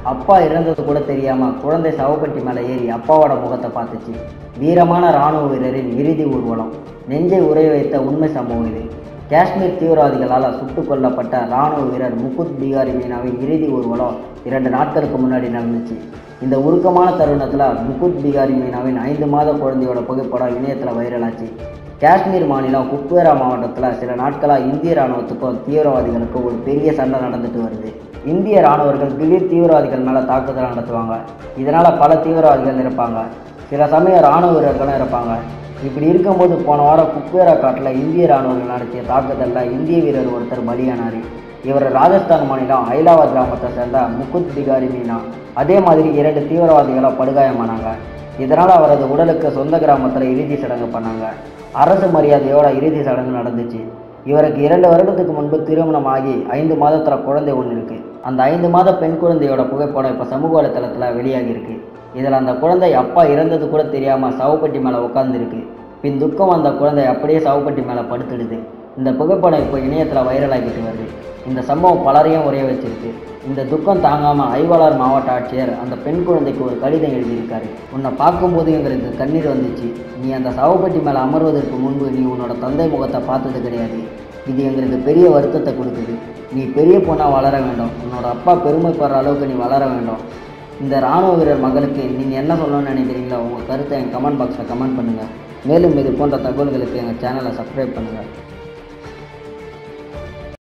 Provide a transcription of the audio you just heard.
அப்பா இறந்தது கூட தெரியாமல் குழந்தை சவப்பெட்டி மேலே ஏறி அப்பாவோட முகத்தை பார்த்துச்சு. வீரமான இராணுவ வீரரின் இறுதி ஊர்வலம். நெஞ்சை உறைய வைத்த உண்மை சம்பவம் இது. காஷ்மீர் தீவிரவாதிகளால் சுட்டுக் கொல்லப்பட்ட இராணுவ வீரர் முகுந்த் பிகாரி மீனாவின் இறுதி ஊர்வலம் 2 நாட்களுக்கு முன்னாடி நடந்துச்சு. இந்த உருக்கமான தருணத்தில் முகுந்த் பிகாரி மீனாவின் 5 மாத குழந்தையோட புகைப்படம் இணையத்தில் வைரலாச்சு. காஷ்மீர் மாநிலம் குப்வேரா மாவட்டத்தில் சில நாட்களாக இந்திய இராணுவத்துக்கும் தீவிரவாதிகளுக்கும் ஒரு பெரிய சண்டை நடந்துட்டு வருது. இந்திய இராணுவர்கள் திடீர் தீவிரவாதிகள் மேலே தாக்குதல் நடத்துவாங்க. இதனால் பல தீவிரவாதிகள் இருப்பாங்க. சில சமயம் இராணுவ வீரர்களும் இருப்பாங்க. இப்படி இருக்கும்போது போன வாரம் குப்வேரா காட்டில் இந்திய இராணுவர்கள் நடத்திய தாக்குதலில் இந்திய வீரர் ஒருத்தர் பலியானார். இவர் ராஜஸ்தான் மாநிலம் ஐலாவா கிராமத்தை சேர்ந்த முகுந்த் பிகாரி மீனா. அதே மாதிரி 2 தீவிரவாதிகளை படுகாயமானாங்க. இதனால் அவரது உடலுக்கு சொந்த கிராமத்தில் இறுதி சடங்கு பண்ணாங்க. அரசு மரியாதையோட இறுதி சடங்கு நடந்துச்சு. இவருக்கு 2 வருடத்துக்கு முன்பு திருமணம் ஆகி 5 மாதத்தில் குழந்தை ஒன்று இருக்குது. அந்த 5 மாத பெண் குழந்தையோட புகைப்படம் இப்போ சமூக வலைத்தளத்தில் வெளியாகியிருக்கு. இதில் அந்த குழந்தை அப்பா இறந்தது கூட தெரியாமல் சவப்பெட்டி மேலே உட்காந்துருக்கு. பின் துக்கம் அந்த குழந்தை அப்படியே சவப்பெட்டி மேலே படுத்துடுது. இந்த புகைப்படம் இப்போ இணையத்தில் வைரலாகிட்டு வருது. இந்த சம்பவம் பலரையும் உரைய வச்சிருக்கு. இந்த துக்கம் தாங்காமல் ஐவாளர் மாவட்ட ஆட்சியர் அந்த பெண் குழந்தைக்கு ஒரு கடிதம் எழுதியிருக்காரு. உன்னை பார்க்கும்போது எங்களுக்கு கண்ணீர் வந்துச்சு. நீ அந்த சவப்பெட்டி மேலே அமர்வதற்கு முன்பு நீ உன்னோட தந்தை முகத்தை பார்த்தது கிடையாது. இது எங்களுக்கு பெரிய வருத்தத்தை கொடுக்குது. நீ பெரிய பொண்ணாக வளர வேண்டும். உன்னோட அப்பா பெருமைப்படுற அளவுக்கு நீ வளர வேண்டும். இந்த இராணுவ வீரர் மகளுக்கு நீங்கள் என்ன சொல்லணும்னு நினைக்கிறீங்களோ உங்கள் கருத்தை எங்கள் கமெண்ட் பாக்ஸில் கமெண்ட் பண்ணுங்கள். மேலும் இது போன்ற தகவல்களுக்கு எங்கள் சேனலை சப்ஸ்கிரைப் பண்ணுங்கள்.